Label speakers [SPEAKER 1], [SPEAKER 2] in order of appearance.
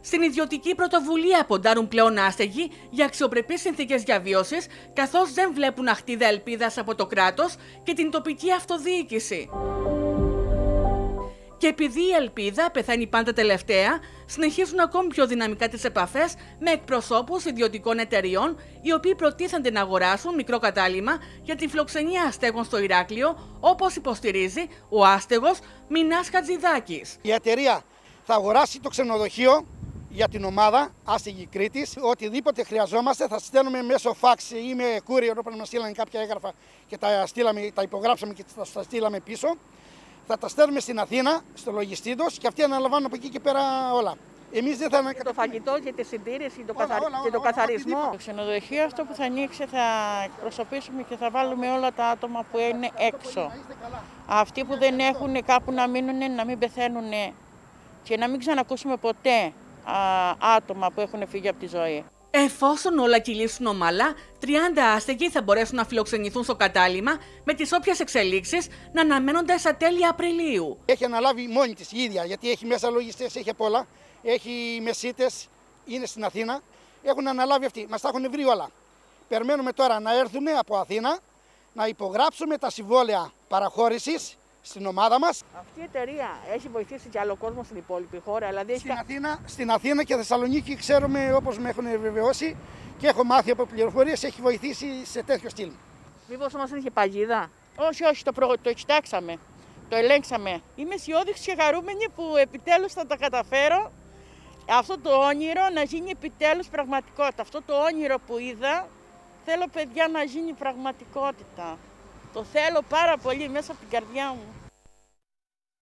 [SPEAKER 1] Στην ιδιωτική πρωτοβουλία ποντάρουν πλέον άστεγοι για αξιοπρεπείς συνθήκες διαβίωσης, καθώς δεν βλέπουν αχτίδα ελπίδας από το κράτος και την τοπική αυτοδιοίκηση. Και επειδή η ελπίδα πεθαίνει πάντα τελευταία, συνεχίζουν ακόμη πιο δυναμικά τις επαφές με εκπροσώπους ιδιωτικών εταιριών, οι οποίοι προτίθενται να αγοράσουν μικρό κατάλημα για τη φιλοξενία αστέγων στο Ηράκλειο, όπως υποστηρίζει ο άστεγος Μινάς Χατζηδάκης.
[SPEAKER 2] Η εταιρεία θα αγοράσει το ξενοδοχείο για την ομάδα άστεγη Κρήτης. Οτιδήποτε χρειαζόμαστε θα στέλνουμε μέσω φάξ ή με courier, όταν μας στείλανε κάποια έγγραφα και τα υπογράψαμε και τα στείλαμε πίσω. Θα τα στέλνουμε στην Αθήνα, στο λογιστήδος, και αυτοί αναλαμβάνουν από εκεί και πέρα όλα. Εμείς δεν θα...
[SPEAKER 3] Το φαγητό και τη συντήρηση και το καθαρισμό. Το ξενοδοχείο αυτό που θα ανοίξει θα εκπροσωπήσουμε και θα βάλουμε όλα τα άτομα που είναι έξω. Αυτοί που δεν έχουν κάπου να μείνουν, να μην πεθαίνουν και να μην ξανακούσουμε ποτέ άτομα που έχουν φύγει από τη ζωή.
[SPEAKER 1] Εφόσον όλα κυλήσουν ομαλά, 30 άστεγοι θα μπορέσουν να φιλοξενηθούν στο κατάλημα, με τις όποιες εξελίξεις να αναμένονται στα τέλη Απριλίου.
[SPEAKER 2] Έχει αναλάβει μόνη της η ίδια, γιατί έχει μέσα λογιστές, έχει απ' όλα. Έχει μεσίτες, είναι στην Αθήνα. Έχουν αναλάβει αυτοί. Μας τα έχουν βρει όλα. Περιμένουμε τώρα να έρθουμε από Αθήνα, να υπογράψουμε τα συμβόλαια παραχώρησης στην ομάδα μας.
[SPEAKER 3] Αυτή η εταιρεία έχει βοηθήσει και άλλο κόσμο στην υπόλοιπη χώρα. Δηλαδή
[SPEAKER 2] στην Αθήνα και Θεσσαλονίκη ξέρουμε, όπως με έχουν βεβαιώσει και έχω μάθει από πληροφορίες, έχει βοηθήσει σε τέτοιο στυλ.
[SPEAKER 3] Μήπως όμως είχε παγίδα? Όχι, το κοιτάξαμε, το ελέγξαμε. Είμαι αισιόδοξη και χαρούμενη που επιτέλους θα τα καταφέρω. Αυτό το όνειρο να γίνει επιτέλους πραγματικότητα. Αυτό το όνειρο που είδα, θέλω παιδιά να γίνει πραγματικότητα. Το θέλω πάρα πολύ μέσα από την καρδιά μου.